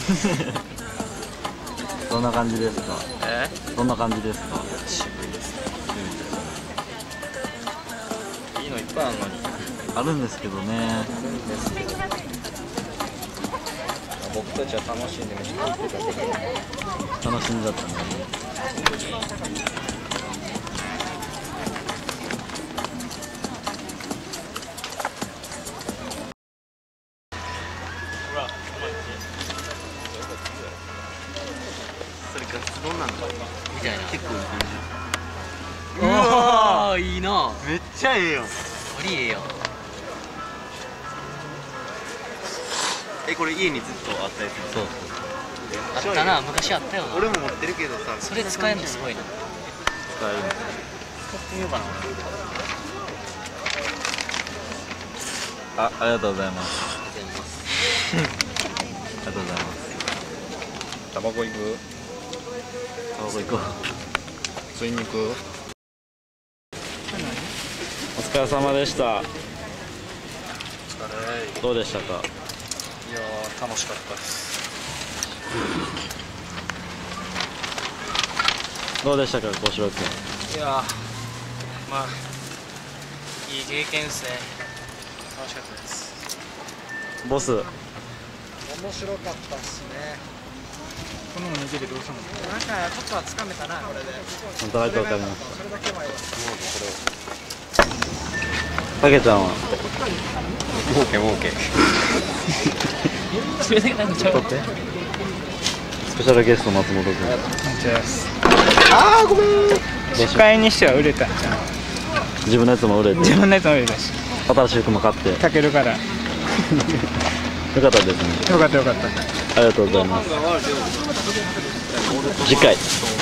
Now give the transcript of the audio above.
どんな感じですか？どんな感じですか？ 渋いですね。いいのいっぱいあるのに。 あるんですけどね。 僕たちは楽しんで飯食ってたけど。 楽しんじゃったね。 それガツ丼なんだみたいな。結構いい感じ。 うわー、いいな。 めっちゃええよ。 ありええやん。 これ家にずっとあったやつ。 そうあったな、昔あったよな。 俺も持ってるけどさ。 それ使えるのすごいな。 使える。 使ってみようかな。 ありがとうございます。 ありがとうございます。 ありがとうございます。 タバコ行く？ タバコ行こう。 吸いに行く？ お疲れ様でした。 お疲れ。 どうでしたか？ いやー、楽しかったです。 どうでしたか、小城君。 いやー、まあいい経験ですね。楽しかったです。 ボス。 面白かったっすね。この逃げでどうしたの？なんかちょっとはつかめたな、これで。 働いてわかります。 それだけはよかった。 たけちゃんは。 儲け儲け。 それだけなんかちゃう。 撮って。スペシャルゲスト松本君。 あー、ごめん。 どうしよ初回にしては売れたんじゃん。 う。自分のやつも売れて、 自分のやつも売れたし、 新しい服も買って。よかけるから。よかったですね。 かったよかった。 ありがとうございます。次回。